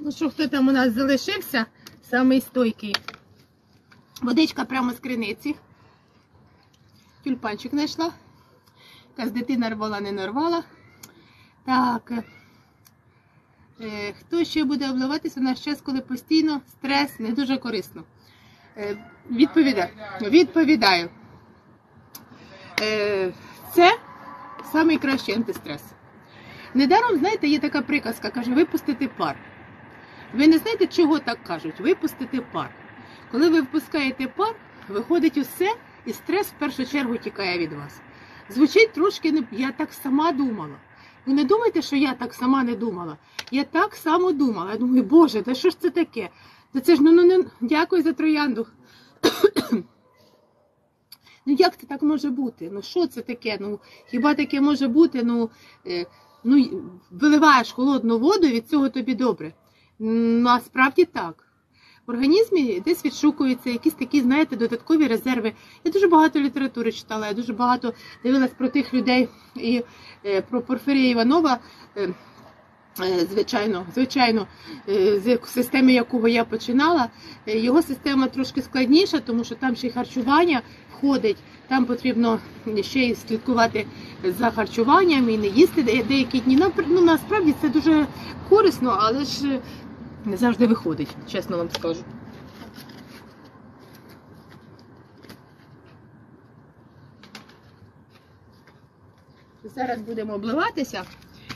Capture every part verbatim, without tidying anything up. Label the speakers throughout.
Speaker 1: Ну що, хто там у нас залишився, самий стойкий. Водичка прямо з криниці. Тюльпанчик знайшла. Якась дитина рвала, не нарвала. Так. Е, хто ще буде обливатися в наш час, коли постійно стрес не дуже корисно? Е, відповідаю. Відповідаю. Е, це найкращий антистрес. Недаром, знаєте, є така приказка, каже, випустити пар. Ви не знаєте, чого так кажуть? Випустити пар. Коли ви випускаєте пар, виходить усе, і стрес в першу чергу тікає від вас. Звучить трошки, не... я так сама думала. Ви не думайте, що я так сама не думала. Я так само думала. Я думаю, боже, та що ж це таке? Та це ж, ну, ну, не... дякую за троянду. Ну, як це так може бути? Ну, що це таке? Ну, хіба таке може бути? Ну, е... ну, виливаєш холодну воду, від цього тобі добре. Ну, а справді так. В організмі десь відшукуються якісь такі, знаєте, додаткові резерви. Я дуже багато літератури читала, я дуже багато дивилась про тих людей і е, про Порфирія Іванова, е, е, звичайно, звичайно, е, з системи якого я починала. Е, його система трошки складніша, тому що там ще й харчування входить, там потрібно ще й слідкувати за харчуванням і не їсти деякі дні. Ну, насправді це дуже корисно, але ж не завжди виходить, чесно вам скажу. Зараз будемо обливатися.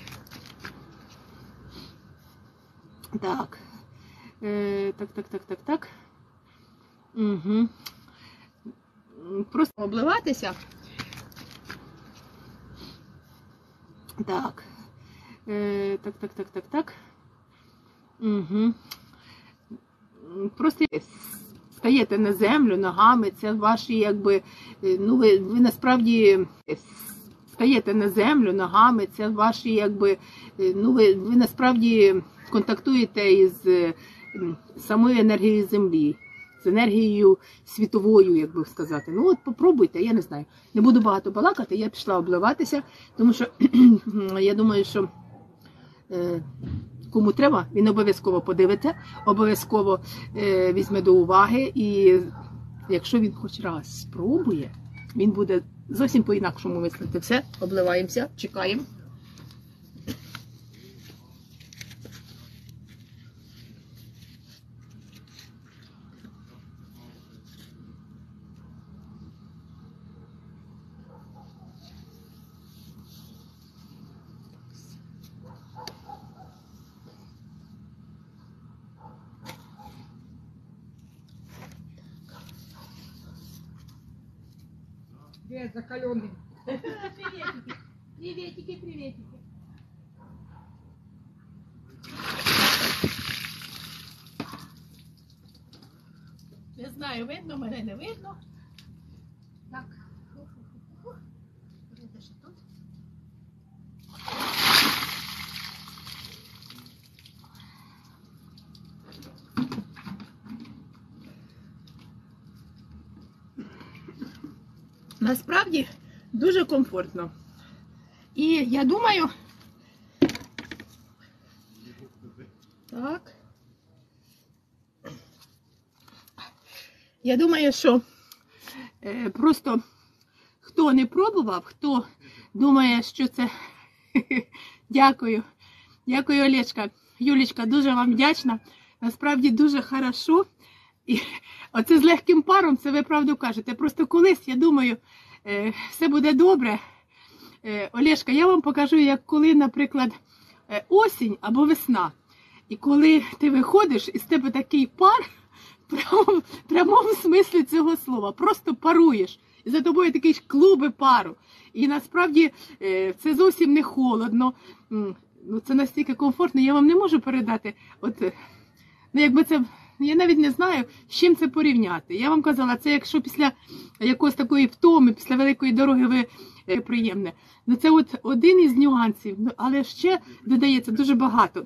Speaker 1: Так. Е, так, так, так, так, так. Угу. Просто обливатися. Так. Е, так, так, так, так, так. Угу. Просто стаєте на землю ногами, це ваші, якби, ну ви, ви насправді стаєте на землю ногами, це ваші, якби, ну ви, ви насправді контактуєте із самою енергією землі, з енергією світовою, як би сказати. Ну от попробуйте, я не знаю. Не буду багато балакати, я пішла обливатися, тому що я думаю, що кому треба, він обов'язково подивиться, обов'язково е, візьме до уваги, і якщо він хоч раз спробує, він буде зовсім по-інакшому мислити. Все, обливаємося, чекаємо.
Speaker 2: Привет, закаленный.
Speaker 1: Приветики, приветики, приветики. Не знаю, видно, мене не видно. Так. Видно, що тут. Насправді дуже комфортно. І я думаю, так, я думаю, що е, просто хто не пробував, хто думає, що це, дякую, дякую, Олечка, Юлічка, дуже вам вдячна, насправді дуже хорошо. І оце з легким паром, це ви правду кажете. Просто колись, я думаю, все буде добре. Олешка, я вам покажу, як коли, наприклад, осінь або весна. І коли ти виходиш, і з тебе такий пар, в прямому смислі цього слова, просто паруєш. І за тобою такі ж клуби пару. І насправді це зовсім не холодно. Ну, це настільки комфортно, я вам не можу передати. От, ну, якби це... Я навіть не знаю, з чим це порівняти. Я вам казала, це якщо після якоїсь такої втоми, після великої дороги ви приємне. Ну це от один із нюансів, але ще додається дуже багато.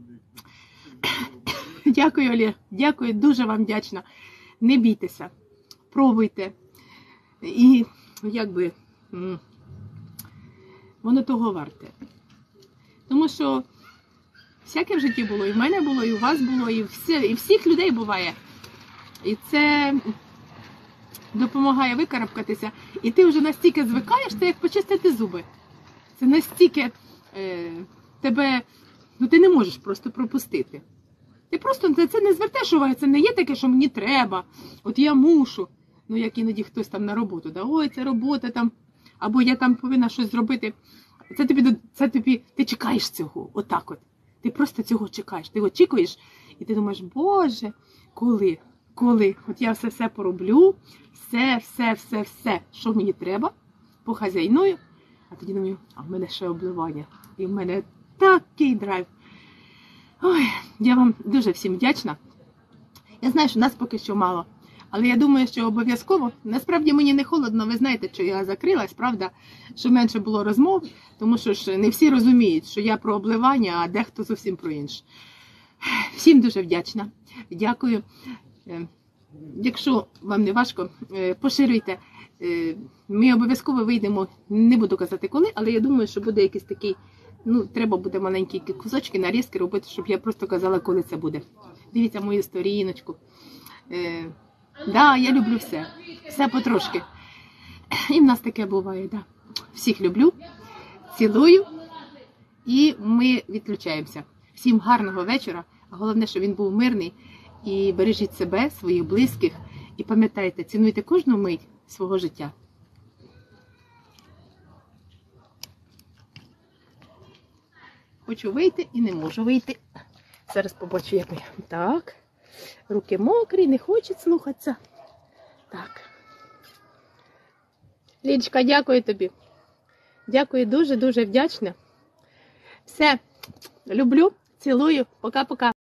Speaker 1: Дякую, Олег, дякую, дуже вам вдячна. Не бійтеся, пробуйте. І якби воно того варте. Тому що всяке в житті було, і в мене було, і у вас було, і, все, і всіх людей буває. І це допомагає викарабкатися. І ти вже настільки звикаєш, це як почистити зуби. Це настільки е, тебе, ну ти не можеш просто пропустити. Ти просто на це не звертаєш увагу, це не є таке, що мені треба, от я мушу. Ну, як іноді хтось там на роботу, да, ой, це робота там, або я там повинна щось зробити. Це тобі, це тобі, ти чекаєш цього, отак от. Ти просто цього чекаєш, ти очікуєш, і ти думаєш, Боже, коли, коли, от я все-все пороблю, все, все, все, все, що мені треба, похазяйную, а тоді думаю, а в мене ще обливання, і в мене такий драйв. Ой, я вам дуже всім вдячна. Я знаю, що нас поки що мало, але я думаю, що обов'язково. Насправді мені не холодно, ви знаєте, що я закрилась, правда, що менше було розмов, тому що ж не всі розуміють, що я про обливання, а дехто зовсім про інше. Всім дуже вдячна. Дякую. Якщо вам не важко, поширюйте. Ми обов'язково вийдемо, не буду казати коли, але я думаю, що буде якийсь такий, ну, треба буде маленькі кусочки, нарізки робити, щоб я просто казала, коли це буде. Дивіться мою сторіночку. Е, да, я люблю все. Все потрошки. І в нас таке буває, да. Всіх люблю, цілую, і ми відключаємося. Всім гарного вечора. Головне, щоб він був мирний. І бережіть себе, своїх близьких. І пам'ятайте, цінуйте кожну мить свого життя. Хочу вийти і не можу вийти. Зараз побачу, як я. Так. Руки мокрі, не хочуть слухатися. Так. Лічка, дякую тобі. Дякую, дуже-дуже вдячна. Все. Люблю, цілую. Пока-пока.